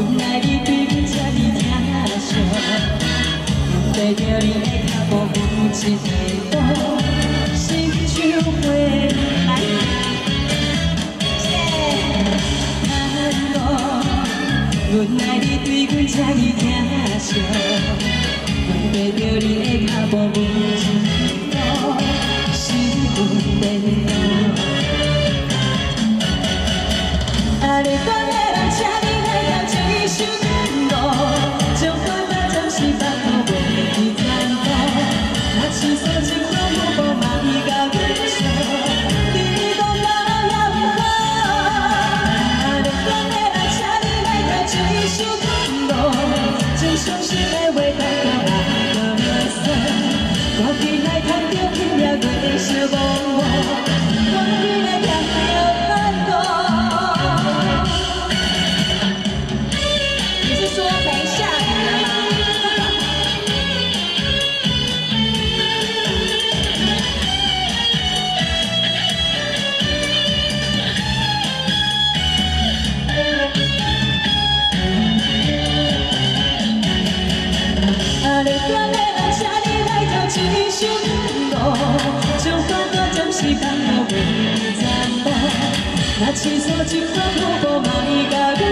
原来你对阮这呢疼惜，跟着你的脚步，有一步，心像花来探路。原来你对阮这呢疼惜，跟着你的脚步，有一步，心变动。啊，你讲的人，请你来到这一首歌路，将我那暂时放好袂去残留。若是说情况有无嘛，伊甲阮说，你讲嘛也不好。啊，你讲的人，请你来到这一首歌路，将伤心的话讲到爱到说，赶紧来看着今夜月色茫茫，赶紧来听着咱歌。 说没下雨了吗？啊，你讲的人，请你来到这一首歌，将烦恼暂时放到袂残无。若是说情况有无嘛，伊甲阮。